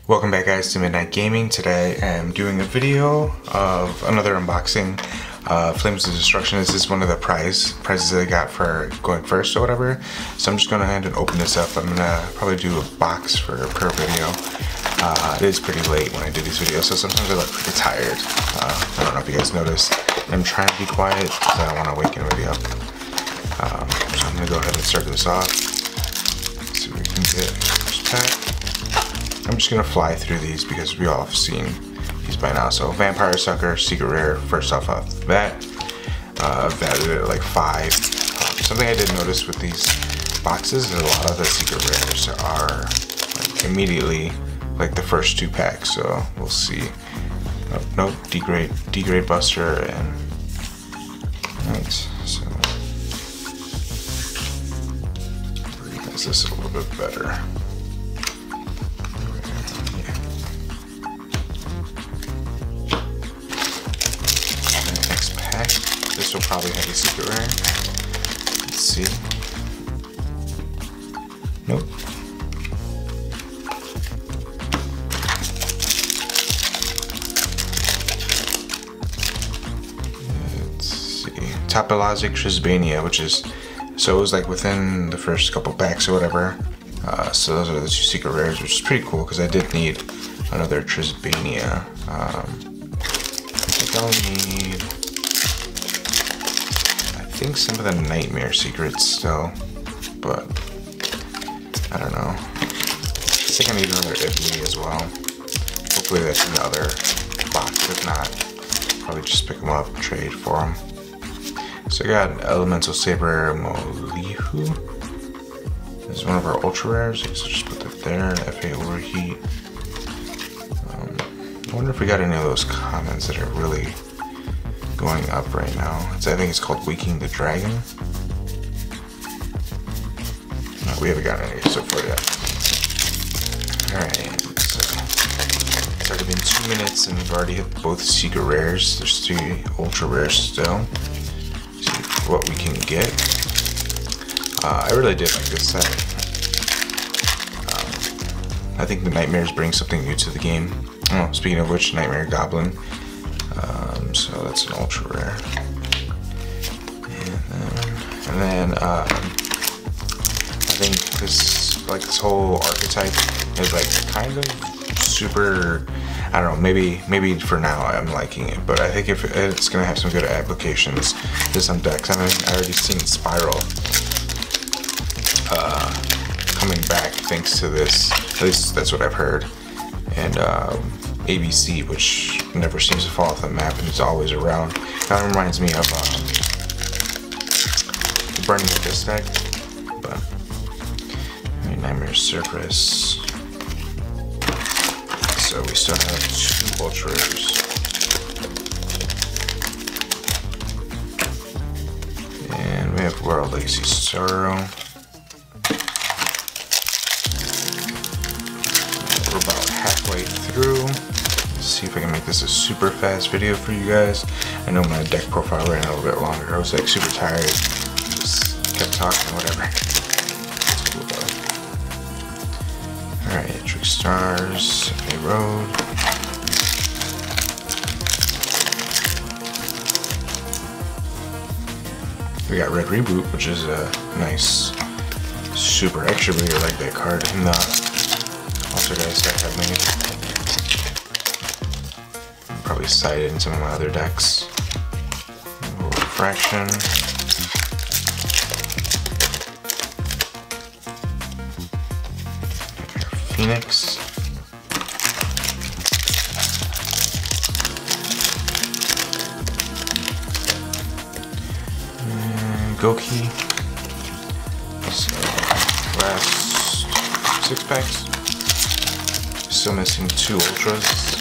Welcome back guys to Midnight Gaming. Today I am doing a video of another unboxing. Flames of Destruction. This is one of the prizes that I got for going first or whatever. So I'm just going to go ahead and open this up. I'm going to probably do a box per video. It is pretty late when I do these videos, so sometimes I look pretty tired. I don't know if you guys noticed. I'm trying to be quiet because I don't want to wake anybody up. So I'm going to go ahead and start this off. Let's see what we can get. First pack. I'm just going to fly through these because we all have seen these by now. So Vampire Sucker, Secret Rare, first off the bat. Valued at like 5. Something I did notice with these boxes is a lot of the Secret Rares are like immediately like the first 2 packs. So we'll see. Nope, Degrade Buster, and right. So organize this a little bit better. This will probably have a secret rare. Let's see. Nope. Let's see. Topologic Trisbania, which is, so it was like within the first couple packs or whatever. So those are the 2 secret rares, which is pretty cool because I did need another Trisbania. I think I'll need, I think some of the Nightmare secrets still, but I don't know. I think I need another Ibly as well. Hopefully that's in the other box. If not, probably just pick them up, trade for them. So I got Elemental Saber Molihu. This is one of our ultra rares. So just put that there. FA Overheat. I wonder if we got any of those commons that are really going up right now. I think it's called Waking the Dragon. No, we haven't got any so far yet. Alright, so it's already been 2 minutes and we've already hit both secret rares. There's 3 ultra rares still. See what we can get. I really did like this set. I think the Nightmares bring something new to the game. Oh, speaking of which, Nightmare Goblin. So that's an ultra rare. And then I think this whole archetype is like kind of super, I don't know, maybe for now I'm liking it, but I think if it's gonna have some good applications to some decks. I mean, I already seen Spiral coming back thanks to this, at least that's what I've heard. And ABC, which never seems to fall off the map and is always around. Kind of reminds me of Burning Abyss deck, but Nightmare Surface. So we still have 2 ultra rares. And we have World Legacy Sorrow. We're about halfway through. Let's see if I can make this a super fast video for you guys. I know my deck profile ran a little bit longer. I was like super tired. Just kept talking, whatever. It's cool though. Alright, Trickstars, FA Road. We got Red Reboot, which is a nice super extra bigger like that card in the guys that have made. Probably cited in some of my other decks. Refraction. Phoenix. And Goki. So last 6 packs. Still missing 2 ultras.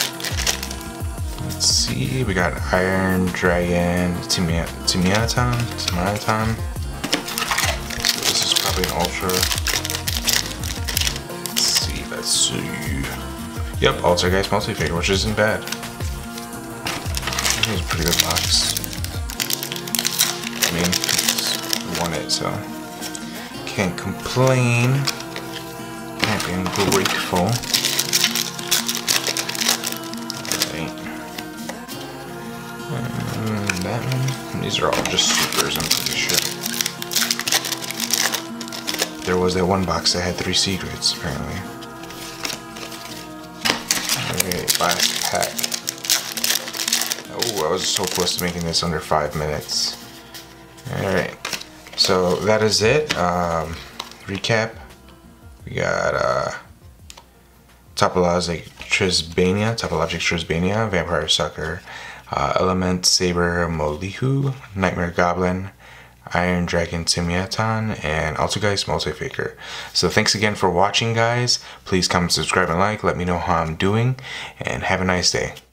Let's see, we got Iron Dragon, Timiaton. This is probably an ultra. Let's see. Yep, Altergeist Multifigure, which isn't bad. It was a pretty good box. I mean, it's won it, so can't complain. Can't be ungrateful. that one. And these are all just supers, I'm pretty sure. There was that one box that had 3 secrets, apparently. Alright, last pack. Oh, I was so close to making this under 5 minutes. Alright, so that is it. Recap. We got Topologic Trisbania, Vampire Sucker, Element Saber Molihu, Nightmare Goblin, Iron Dragon Simiaton, and Altergeist Multifaker. So thanks again for watching, guys. Please comment, subscribe, and like. Let me know how I'm doing, and have a nice day.